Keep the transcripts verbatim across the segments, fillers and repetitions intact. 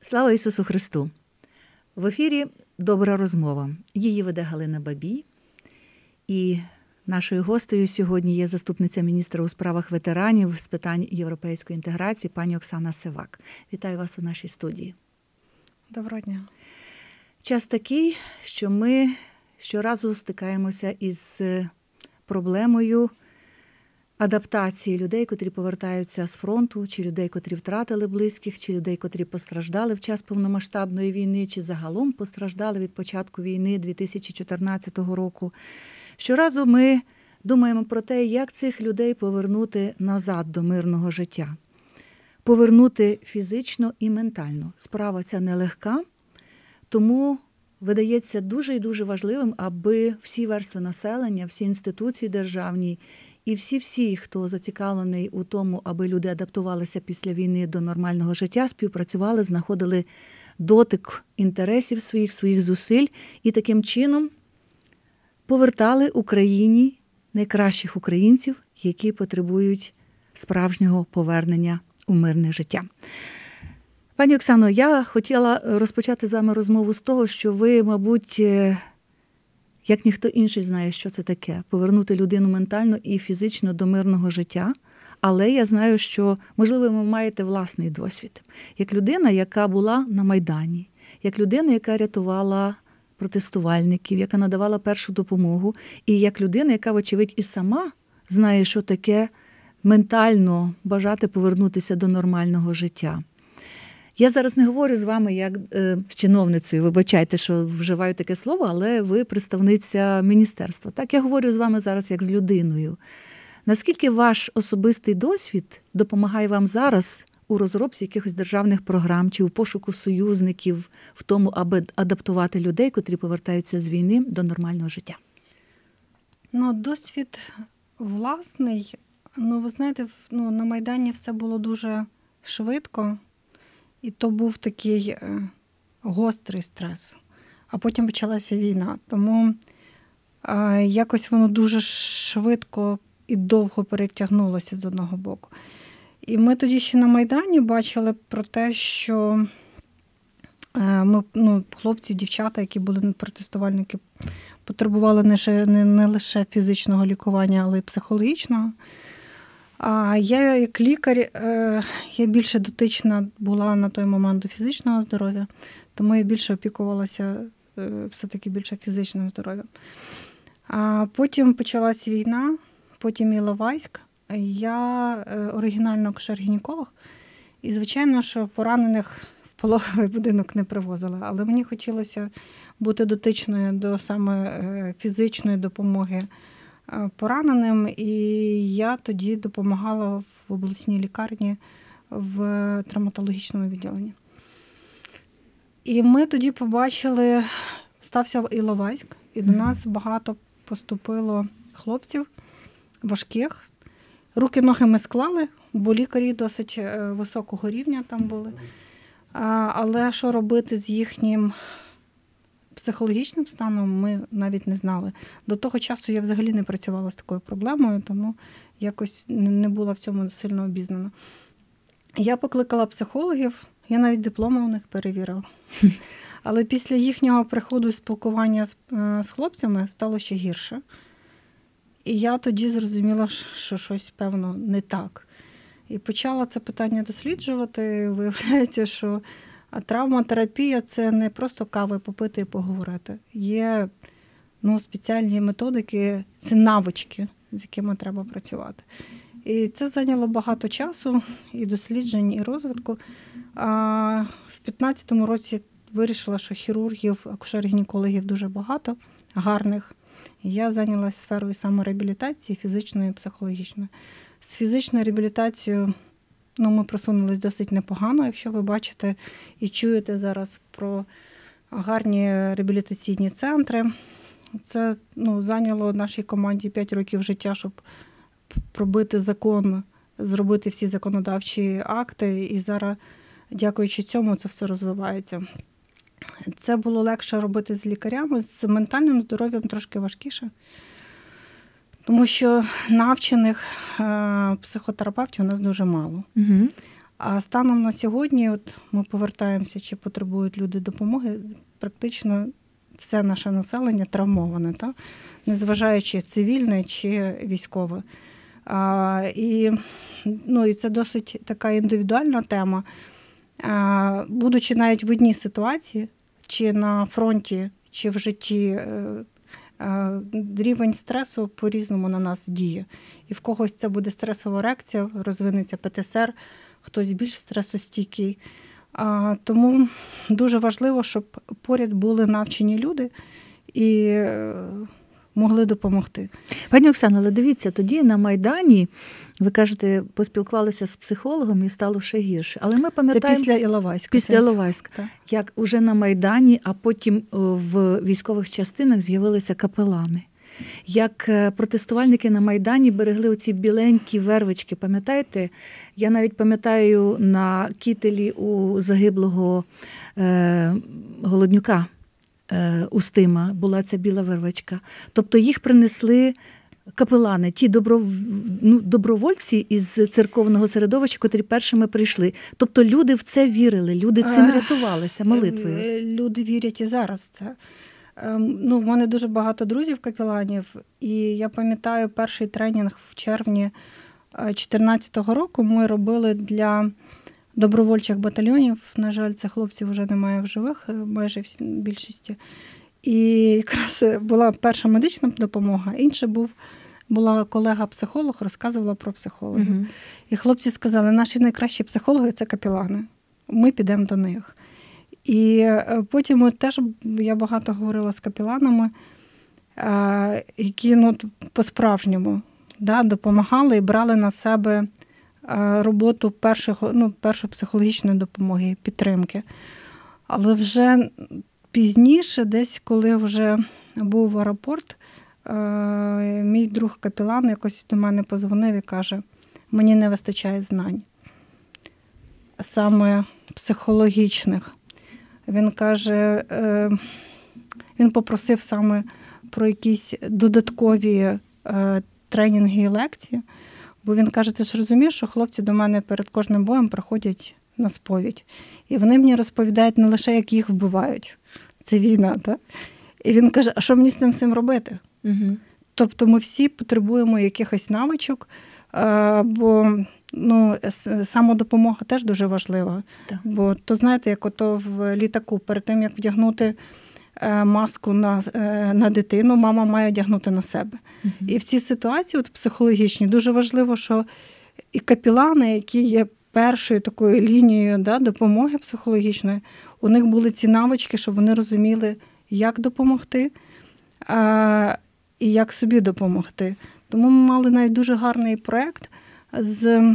Слава Ісусу Христу! В ефірі «Добра розмова». Її веде Галина Бабій. І нашою гостею сьогодні є заступниця міністра у справах ветеранів з питань європейської інтеграції пані Оксана Сивак. Вітаю вас у нашій студії. Доброго дня. Час такий, що ми щоразу стикаємося із проблемою адаптації людей, котрі повертаються з фронту, чи людей, котрі втратили близьких, чи людей, котрі постраждали в час повномасштабної війни, чи загалом постраждали від початку війни дві тисячі чотирнадцятого року. Щоразу ми думаємо про те, як цих людей повернути назад до мирного життя. Повернути фізично і ментально. Справа ця нелегка, тому видається дуже і дуже важливим, аби всі верстви населення, всі інституції державні і всі-всі, хто зацікавлений у тому, аби люди адаптувалися після війни до нормального життя, співпрацювали, знаходили дотик інтересів своїх, своїх зусиль і таким чином повертали Україні найкращих українців, які потребують справжнього повернення у мирне життя. Пані Оксано, я хотіла розпочати з вами розмову з того, що ви, мабуть, як ніхто інший знає, що це таке – повернути людину ментально і фізично до мирного життя. Але я знаю, що, можливо, ви маєте власний досвід. Як людина, яка була на Майдані, як людина, яка рятувала протестувальників, яка надавала першу допомогу, і як людина, яка, вочевидь, і сама знає, що таке ментально бажати повернутися до нормального життя. Я зараз не говорю з вами як е, з чиновницею, вибачайте, що вживаю таке слово, але ви представниця міністерства. Так, я говорю з вами зараз як з людиною. Наскільки ваш особистий досвід допомагає вам зараз у розробці якихось державних програм чи у пошуку союзників в тому, аби адаптувати людей, котрі повертаються з війни, до нормального життя? Ну, досвід власний. Ну, ви знаєте, ну, на Майдані все було дуже швидко. І то був такий е, гострий стрес. А потім почалася війна. Тому е, якось воно дуже швидко і довго перетягнулося з одного боку. І ми тоді ще на Майдані бачили про те, що е, ми, ну, хлопці, дівчата, які були протестувальники, потребували не, не, не лише фізичного лікування, але й психологічного. А я, як лікар, я більше дотична була на той момент до фізичного здоров'я, тому я більше опікувалася все-таки більше фізичним здоров'ям. А потім почалась війна, потім Іловайськ. Я оригінально акушер-гінеколог, і, звичайно, що поранених в пологовий будинок не привозила, але мені хотілося бути дотичною до саме фізичної допомоги пораненим, і я тоді допомагала в обласній лікарні в травматологічному відділенні. І ми тоді побачили, стався Іловайськ, і до нас багато поступило хлопців важких. Руки-ноги ми склали, бо лікарі досить високого рівня там були. Але що робити з їхнім психологічним станом, ми навіть не знали. До того часу я взагалі не працювала з такою проблемою, тому якось не була в цьому сильно обізнана. Я покликала психологів, я навіть дипломи у них перевірила. Але після їхнього приходу і спілкування з, з хлопцями стало ще гірше. І я тоді зрозуміла, що щось, певно, не так. І почала це питання досліджувати. Виявляється, що а травматерапія – це не просто кави попити і поговорити. Є ну, спеціальні методики, це навички, з якими треба працювати. І це зайняло багато часу, і досліджень, і розвитку. А в п'ятнадцятому році вирішила, що хірургів, акушер-гінекологів дуже багато, гарних. І я зайнялася сферою самореабілітації, фізичної і психологічної. З фізичною реабілітацією ну, ми просунулись досить непогано, якщо ви бачите і чуєте зараз про гарні реабілітаційні центри. Це ну, зайняло нашій команді п'ять років життя, щоб пробити закон, зробити всі законодавчі акти, і зараз, дякуючи цьому, це все розвивається. Це було легше робити з лікарями, з ментальним здоров'ям трошки важкіше. Тому що навчених психотерапевтів у нас дуже мало. Угу. А станом на сьогодні, от ми повертаємося, чи потребують люди допомоги, практично все наше населення травмоване, так? Незважаючи цивільне чи військове. А, і, ну, і це досить така індивідуальна тема. А, будучи навіть в одній ситуації, чи на фронті, чи в житті, рівень стресу по-різному на нас діє. І в когось це буде стресова реакція, розвинеться Пе Те Ес Ер, хтось більш стресостійкий. А, тому дуже важливо, щоб поряд були навчені люди і могли допомогти. Пані Оксано, але дивіться, тоді на Майдані, ви кажете, поспілкувалися з психологом і стало ще гірше. Але ми пам'ятаємо... Це після Іловайська. Після Іловайська. Так. Як уже на Майдані, а потім в військових частинах з'явилися капелани. Як протестувальники на Майдані берегли оці біленькі вервички, пам'ятаєте? Я навіть пам'ятаю на кітелі у загиблого е, Голоднюка, е, Устима, була ця біла вервичка. Тобто їх принесли капелани, ті добро, ну, добровольці із церковного середовища, котрі першими прийшли. Тобто люди в це вірили, люди цим рятувалися молитвою. Люди вірять і зараз в це. Ну, в мене дуже багато друзів-капеланів, і я пам'ятаю перший тренінг в червні дві тисячі чотирнадцятого року ми робили для добровольчих батальйонів. На жаль, цих хлопців вже немає в живих, майже в більшості. І якраз була перша медична допомога, інша був, була колега-психолог, розказувала про психологів. Угу. І хлопці сказали, наші найкращі психологи – це капелани. Ми підемо до них. І потім теж я багато говорила з капеланами, які ну, по-справжньому да, допомагали і брали на себе роботу першого, ну, першої психологічної допомоги, підтримки. Але вже пізніше, десь коли вже був аеропорт, мій друг капелан якось до мене подзвонив і каже, мені не вистачає знань, саме психологічних. Він каже, він попросив саме про якісь додаткові тренінги і лекції, бо він каже, ти ж розумієш, що хлопці до мене перед кожним боєм приходять на сповідь. І вони мені розповідають не лише, як їх вбивають. Це війна, так? І він каже, а що мені з цим всім робити? Угу. Тобто ми всі потребуємо якихось навичок, бо ну, самодопомога теж дуже важлива. Так. Бо то, знаєте, як ото в літаку, перед тим, як вдягнути маску на, на дитину, мама має одягнути на себе. Угу. І в цій ситуації, от психологічній, дуже важливо, що і капелани, які є першою такою лінією да, допомоги психологічної, у них були ці навички, щоб вони розуміли, як допомогти а, і як собі допомогти. Тому ми мали навіть дуже гарний проєкт з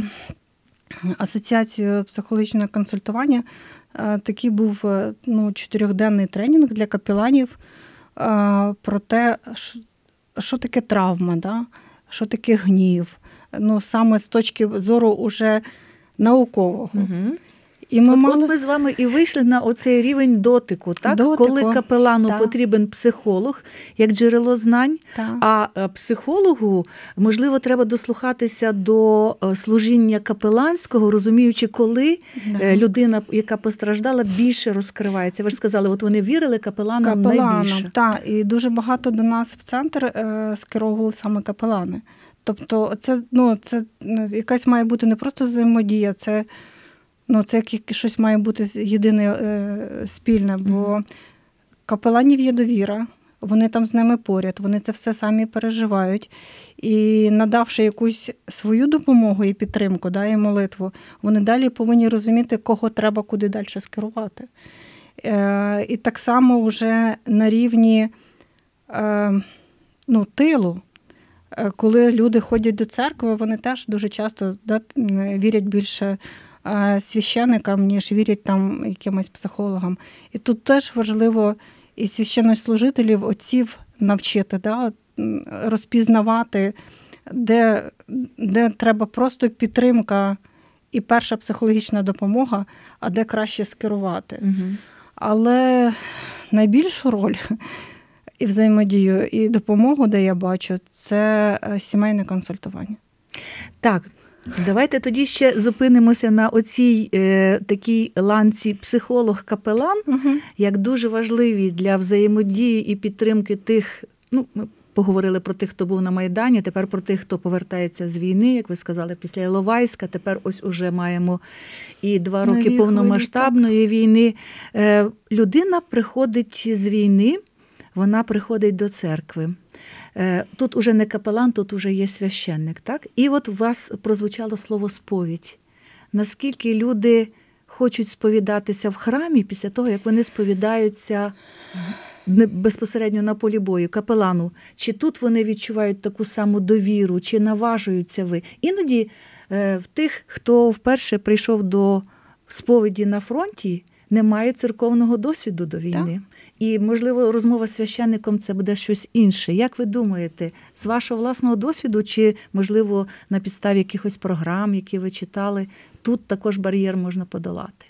Асоціацією психологічного консультування. А, такий був ну, чотирьохденний тренінг для капеланів а, про те, що, що таке травма, да? Що таке гнів. Ну, саме з точки зору уже наукового. Угу. І ми, от, мали... от ми з вами і вийшли на оцей рівень дотику, так? Дотику. Коли капелану так. потрібен психолог, як джерело знань, так. а психологу, можливо, треба дослухатися до служіння капеланського, розуміючи, коли так. людина, яка постраждала, більше розкривається. Ви ж сказали, от вони вірили капеланам, капеланам найбільше. Так, і дуже багато до нас в центр е, скеровували саме капелани. Тобто це, ну, це якась має бути не просто взаємодія, це Ну, це як щось має бути єдине е, спільне, бо mm-hmm. капеланів є довіра, вони там з ними поряд, вони це все самі переживають. І надавши якусь свою допомогу і підтримку, да, і молитву, вони далі повинні розуміти, кого треба куди далі скерувати. Е, і так само вже на рівні е, ну, тилу, е, коли люди ходять до церкви, вони теж дуже часто да, вірять більше священикам, ніж вірять там якимось психологам. І тут теж важливо і священнослужителів, отців навчити, да, розпізнавати, де, де треба просто підтримка і перша психологічна допомога, а де краще скерувати. Угу. Але найбільшу роль і взаємодію, і допомогу, де я бачу, це сімейне консультування. Так. Давайте тоді ще зупинимося на оцій е, такій ланці психолог-капелан, угу. як дуже важливі для взаємодії і підтримки тих, ну, ми поговорили про тих, хто був на Майдані, тепер про тих, хто повертається з війни, як ви сказали, після Іловайська, тепер ось уже маємо і два роки Нові повномасштабної хвилі, війни. Е, людина приходить з війни, вона приходить до церкви. Тут уже не капелан, тут уже є священник, так? І от у вас прозвучало слово «сповідь». Наскільки люди хочуть сповідатися в храмі після того, як вони сповідаються безпосередньо на полі бою, капелану? Чи тут вони відчувають таку саму довіру, чи наважуються ви? Іноді в тих, хто вперше прийшов до сповіді на фронті, немає церковного досвіду до війни. Так. І, можливо, розмова з священником – це буде щось інше. Як ви думаєте, з вашого власного досвіду чи, можливо, на підставі якихось програм, які ви читали, тут також бар'єр можна подолати?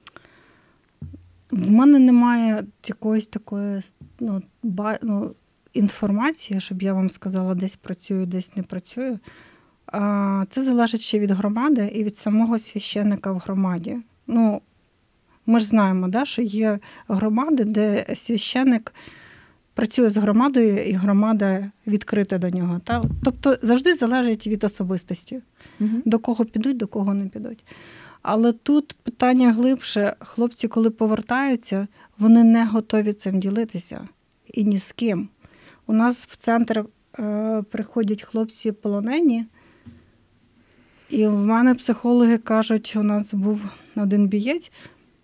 В мене немає якоїсь такої ну, ба, ну, інформації, щоб я вам сказала, десь працюю, десь не працюю. Це залежить ще від громади і від самого священника в громаді. Ну, ми ж знаємо, да, що є громади, де священник працює з громадою, і громада відкрита до нього. Та? Тобто завжди залежить від особистості. Угу. До кого підуть, до кого не підуть. Але тут питання глибше. Хлопці, коли повертаються, вони не готові цим ділитися. І ні з ким. У нас в центр е, приходять хлопці полонені, і в мене психологи кажуть, у нас був один бієць,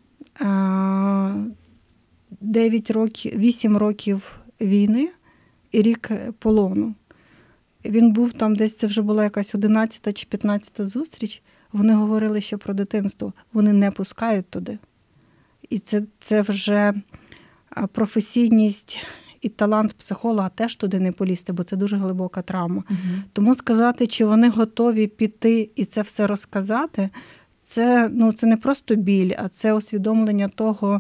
дев'ять років, вісім років війни і рік полону. Він був там десь, це вже була якась одинадцята чи п'ятнадцята зустріч. Вони говорили ще про дитинство. Вони не пускають туди. І це, це вже професійність і талант психолога теж туди не полізти, бо це дуже глибока травма. Угу. Тому сказати, чи вони готові піти і це все розказати, це, ну, це не просто біль, а це усвідомлення того,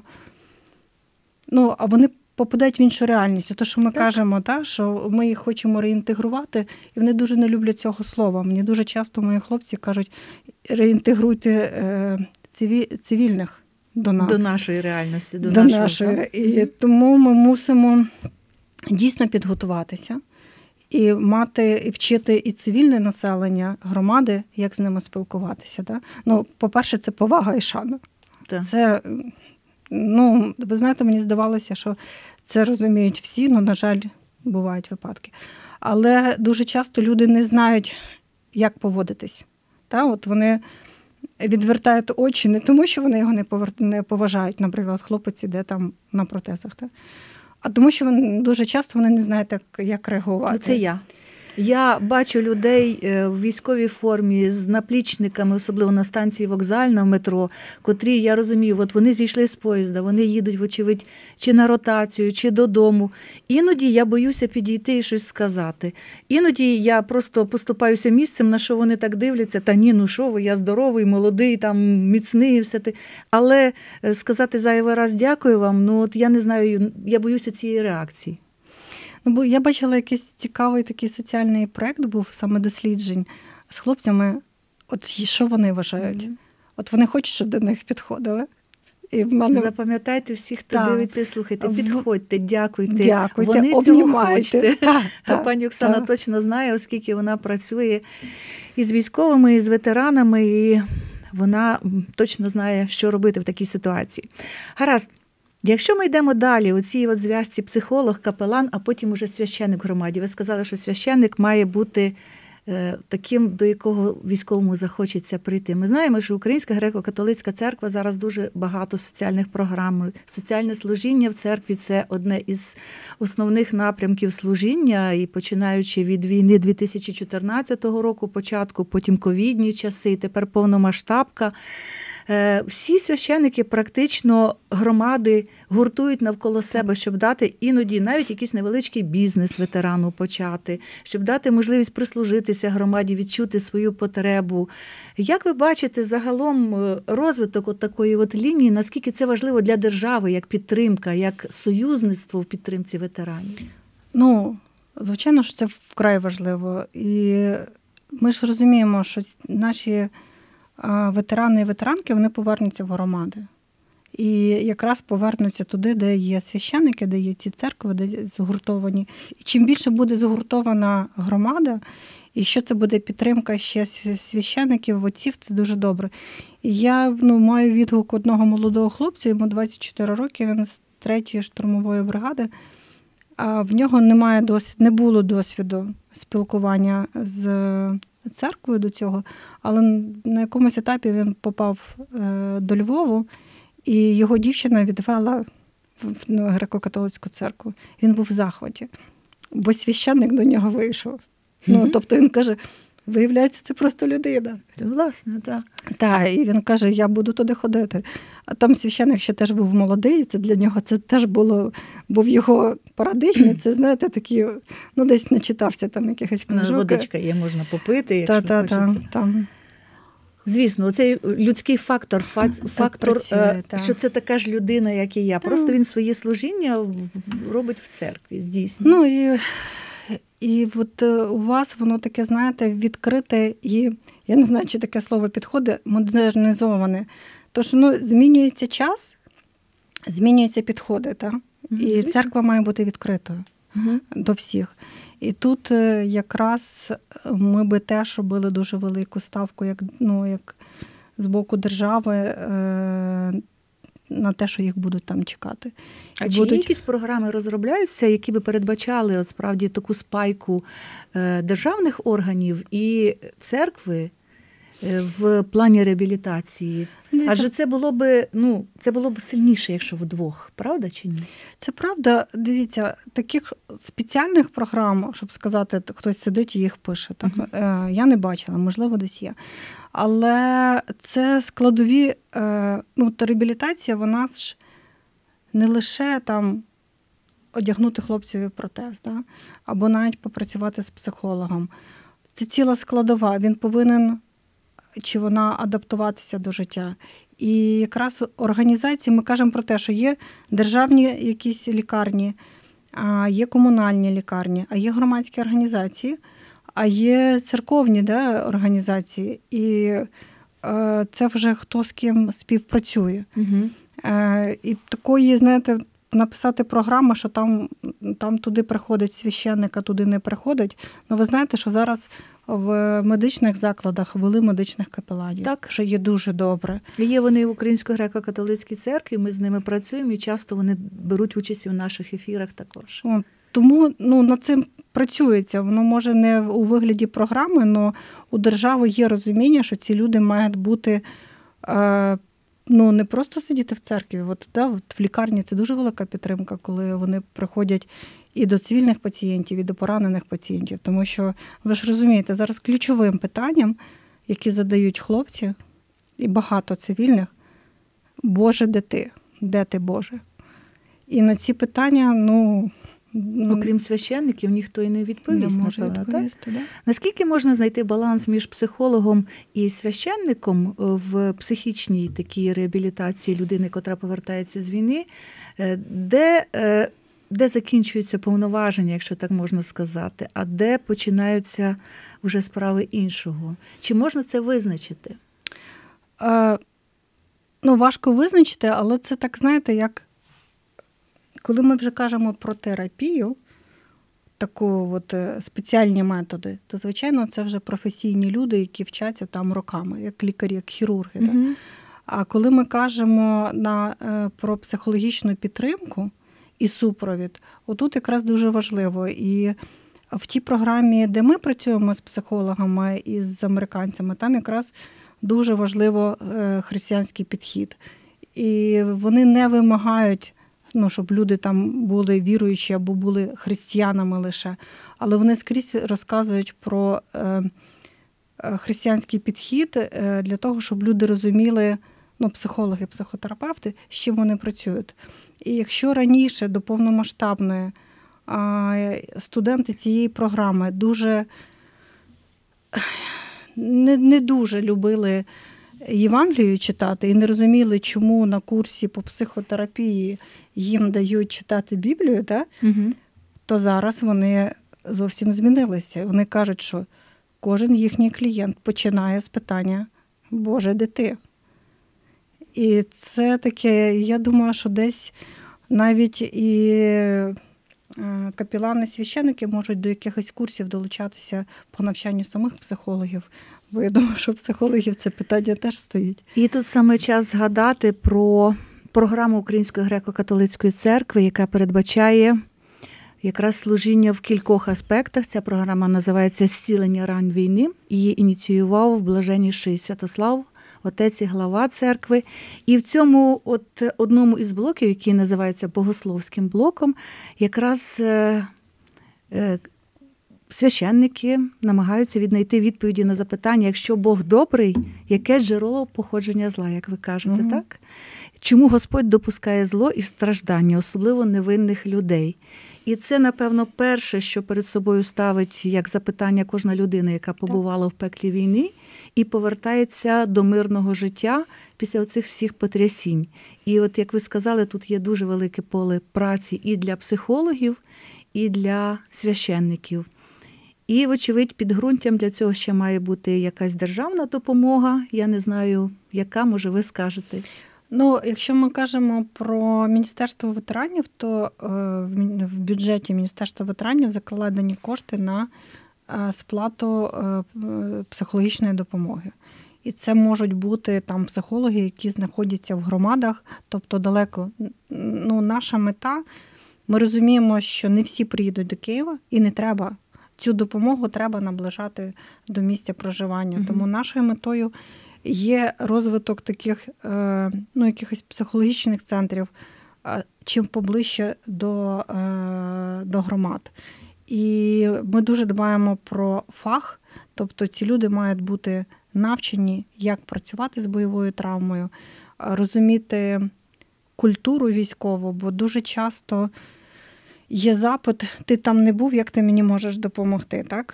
ну, а вони попадають в іншу реальність. Те, що ми так. кажемо, так, що ми їх хочемо реінтегрувати, і вони дуже не люблять цього слова. Мені дуже часто мої хлопці кажуть, реінтегруйте е, циві, цивільних до нас. До нашої реальності. До, до нашої. нашої. І тому ми мусимо дійсно підготуватися і мати, і вчити і цивільне населення громади, як з ними спілкуватися. Да? Ну, по-перше, це повага і шана. Так. Це, ну, ви знаєте, мені здавалося, що це розуміють всі, але, на жаль, бувають випадки. Але дуже часто люди не знають, як поводитись. Та? От вони відвертають очі не тому, що вони його не, повер... не поважають, наприклад, хлопець іде там на протезах. Та? А тому, що вони, дуже часто вони не знають, як, як реагувати. Ну, це я. Я бачу людей в військовій формі з наплічниками, особливо на станції вокзальна, в метро, котрі, я розумію, от вони зійшли з поїзда, вони їдуть, вочевидь, чи на ротацію, чи додому. Іноді я боюся підійти і щось сказати. Іноді я просто поступаюся місцем, на що вони так дивляться, та ні, ну що ви, я здоровий, молодий, там, міцний, все те. Але сказати зайвий раз дякую вам, ну от я не знаю, я боюся цієї реакції. Ну, бо я бачила якийсь цікавий такий соціальний проєкт був, саме досліджень з хлопцями. От що вони вважають? Mm-hmm. От вони хочуть, щоб до них підходили. І в мене... Запам'ятайте всі, хто так. дивиться і слухайте. Підходьте, дякуйте. Дякуйте, вони обнімайте. Цього хочуть. Так, так, Пані Оксана так. точно знає, оскільки вона працює із військовими, і з ветеранами, і вона точно знає, що робити в такій ситуації. Гаразд. Якщо ми йдемо далі, у цій от зв'язці психолог, капелан, а потім уже священник в громаді. Ви сказали, що священник має бути е, таким, до якого військовому захочеться прийти. Ми знаємо, що Українська греко-католицька церква зараз дуже багато соціальних програм. Соціальне служіння в церкві – це одне із основних напрямків служіння. І починаючи від війни дві тисячі чотирнадцятого року, початку, потім ковідні часи, тепер повномасштабка. Всі священики практично громади гуртують навколо себе, щоб дати іноді навіть якийсь невеличкий бізнес ветерану почати, щоб дати можливість прислужитися громаді, відчути свою потребу. Як ви бачите загалом розвиток от такої от лінії, наскільки це важливо для держави, як підтримка, як союзництво в підтримці ветеранів? Ну, звичайно, що це вкрай важливо. І ми ж розуміємо, що наші ветерани і ветеранки, вони повернуться в громади. І якраз повернуться туди, де є священники, де є ці церкви, де згуртовані. І чим більше буде згуртована громада, і що це буде підтримка ще священиків, отців, це дуже добре. І я ну, маю відгук одного молодого хлопця, йому двадцять чотири роки, він з третьої штурмової бригади, а в нього немає досвіду, не було досвіду спілкування з церквою до цього, але на якомусь етапі він попав до Львову, і його дівчина відвела в греко-католицьку церкву. Він був в захваті, бо священник до нього вийшов. Mm-hmm. Ну, тобто він каже, виявляється, це просто людина. Власне, так. Так, і він каже, я буду туди ходити. А там священник ще теж був молодий, це для нього це теж було, бо в його парадигмі це, знаєте, такі, ну, десь не читався там якихось книжок. Водичка є, можна попити, якщо та, хочеться. Та, та, там. Звісно, оцей людський фактор, фактор, Працює, що це така ж людина, як і я. Просто він своє служіння робить в церкві, здійснює. Ну, і, і от у вас воно таке, знаєте, відкрите і, я не знаю, чи таке слово підходить, модернізоване. Тож, ну, змінюється час, змінюються підходи, так? Mm-hmm. І церква має бути відкритою mm-hmm. до всіх. І тут якраз ми би теж робили дуже велику ставку, як, ну, як з боку держави, е, на те, що їх будуть там чекати. А І чи будуть... є якісь програми розробляються, які би передбачали от, справді таку спайку е, державних органів і церкви в плані реабілітації? Дивіться, адже це було б, ну, це було б сильніше, якщо вдвох, правда чи ні? Це правда. Дивіться, таких спеціальних програм, щоб сказати, хтось сидить і їх пише, так? Uh-huh. Я не бачила, можливо, десь є. Але це складові, ну, реабілітація, вона ж не лише там одягнути хлопцеві протез, да? Або навіть попрацювати з психологом. Це ціла складова, він повинен чи вона адаптуватися до життя. І якраз організації, ми кажемо про те, що є державні якісь лікарні, а є комунальні лікарні, а є громадські організації, а є церковні, да, організації. І е, це вже хто з ким співпрацює. Угу. Е, і такої, знаєте, написати програму, що там, там туди приходить священник, а туди не приходить. Ну, ви знаєте, що зараз в медичних закладах ввели медичних капеланів. Так. Що є дуже добре. Є вони в Української греко-католицькій церкві, ми з ними працюємо, і часто вони беруть участь у наших ефірах також. О, тому, ну, над цим працюється. Воно може не у вигляді програми, але у держави є розуміння, що ці люди мають бути, е, ну, не просто сидіти в церкві. От, да, в лікарні це дуже велика підтримка, коли вони приходять і до цивільних пацієнтів, і до поранених пацієнтів. Тому що, ви ж розумієте, зараз ключовим питанням, які задають хлопці, і багато цивільних, Боже, де ти? Де ти, Боже? І на ці питання, ну... Окрім священників, ніхто і не відповість, не може напевно, відповісти, так? Да? Наскільки можна знайти баланс між психологом і священником в психічній такій реабілітації людини, котра повертається з війни, де... де закінчуються повноваження, якщо так можна сказати, а де починаються вже справи іншого? Чи можна це визначити? Е, ну, важко визначити, але це так, знаєте, як коли ми вже кажемо про терапію, таку от спеціальні методи, то, звичайно, це вже професійні люди, які вчаться там роками, як лікарі, як хірурги. Mm-hmm. Так? А коли ми кажемо на, про психологічну підтримку, і супровід. Отут якраз дуже важливо. І в тій програмі, де ми працюємо з психологами і з американцями, там якраз дуже важливо християнський підхід. І вони не вимагають, ну, щоб люди там були віруючі або були християнами лише, але вони скрізь розказують про християнський підхід для того, щоб люди розуміли, ну, психологи, психотерапевти, з чим вони працюють. І якщо раніше до повномасштабної студенти цієї програми дуже не, не дуже любили Євангелію читати і не розуміли, чому на курсі по психотерапії їм дають читати Біблію, да? Угу. То зараз вони зовсім змінилися. Вони кажуть, що кожен їхній клієнт починає з питання «Боже, де ти?». І це таке, я думаю, що десь навіть і капелани, священники можуть до якихось курсів долучатися по навчанню самих психологів. Бо я думаю, що психологів це питання теж стоїть. І тут саме час згадати про програму Української греко-католицької церкви, яка передбачає якраз служіння в кількох аспектах. Ця програма називається «Зцілення ран війни». Її ініціював блаженніший Святослав, отець і глава церкви. І в цьому от одному із блоків, який називається богословським блоком, якраз е, е, священники намагаються віднайти відповіді на запитання, якщо Бог добрий, яке джерело походження зла, як ви кажете, угу. так? Чому Господь допускає зло і страждання, особливо невинних людей? І це, напевно, перше, що перед собою ставить як запитання кожна людина, яка побувала в пеклі війни і повертається до мирного життя після оцих всіх потрясінь. І от, як ви сказали, тут є дуже велике поле праці і для психологів, і для священників. І, вочевидь, підґрунтям для цього ще має бути якась державна допомога. Я не знаю, яка, може, ви скажете. Ну, якщо ми кажемо про Міністерство ветеранів, то в бюджеті Міністерства ветеранів закладені кошти на сплату психологічної допомоги. І це можуть бути там психологи, які знаходяться в громадах, тобто далеко. Ну, наша мета, ми розуміємо, що не всі приїдуть до Києва і не треба. Цю допомогу треба наближати до місця проживання. Mm-hmm. Тому нашою метою є розвиток таких, ну, якихось психологічних центрів, чим поближче до, до громад. І ми дуже дбаємо про фах, тобто ці люди мають бути навчені, як працювати з бойовою травмою, розуміти культуру військову, бо дуже часто є запит, ти там не був, як ти мені можеш допомогти, так?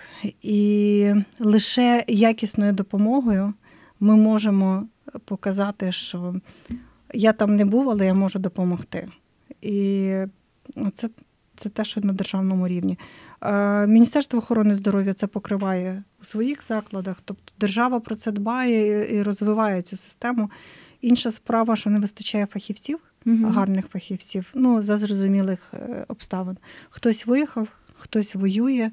І лише якісною допомогою ми можемо показати, що я там не був, але я можу допомогти. І це, це те, що на державному рівні. Міністерство охорони здоров'я це покриває у своїх закладах, тобто держава про це дбає і розвиває цю систему. Інша справа, що не вистачає фахівців, угу. гарних фахівців, ну, за зрозумілих обставин. Хтось виїхав, хтось воює,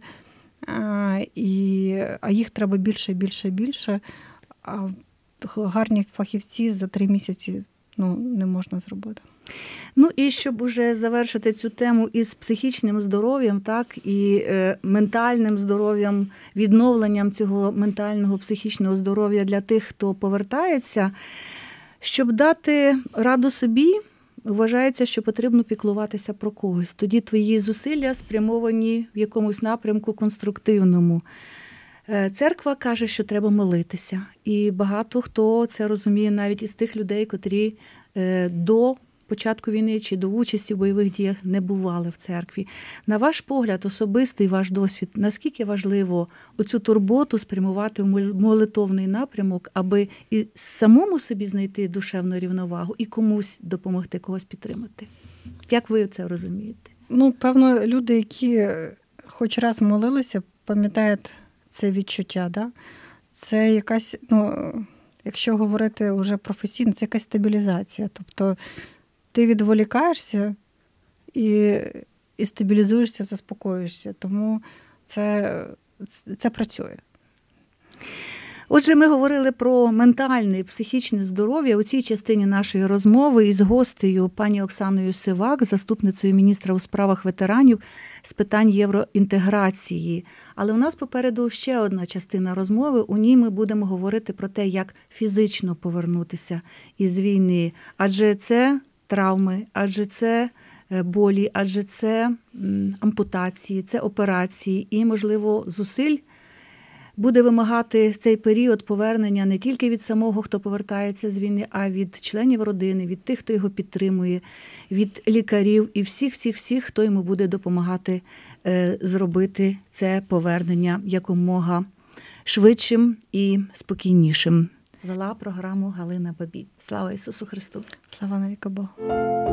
а, і, а їх треба більше, більше, більше. А гарні фахівці за три місяці ну, не можна зробити. Ну і щоб уже завершити цю тему із психічним здоров'ям, так, і е, ментальним здоров'ям, відновленням цього ментального, психічного здоров'я для тих, хто повертається, щоб дати раду собі, вважається, що потрібно піклуватися про когось. Тоді твої зусилля спрямовані в якомусь напрямку конструктивному. Церква каже, що треба молитися. І багато хто це розуміє навіть із тих людей, котрі до початку війни чи до участі в бойових діях не бували в церкві. На ваш погляд, особистий ваш досвід, наскільки важливо оцю турботу спрямувати в молитовний напрямок, аби і самому собі знайти душевну рівновагу і комусь допомогти, когось підтримати? Як ви це розумієте? Ну, певно, люди, які хоч раз молилися, пам'ятають це відчуття, да? Це якась, ну, якщо говорити вже професійно, це якась стабілізація. Тобто ти відволікаєшся і, і стабілізуєшся, заспокоюєшся. Тому це, це працює. Отже, ми говорили про ментальне і психічне здоров'я у цій частині нашої розмови із гостею пані Оксаною Сивак, заступницею міністра у справах ветеранів з питань євроінтеграції. Але у нас попереду ще одна частина розмови. У ній ми будемо говорити про те, як фізично повернутися із війни. Адже це травми, адже це болі, адже це ампутації, це операції і, можливо, зусиль буде вимагати цей період повернення не тільки від самого, хто повертається з війни, а від членів родини, від тих, хто його підтримує, від лікарів і всіх-всіх-всіх, хто йому буде допомагати е, зробити це повернення якомога швидшим і спокійнішим. Вела програму Галина Бабій. Слава Ісусу Христу! Слава навіки Богу!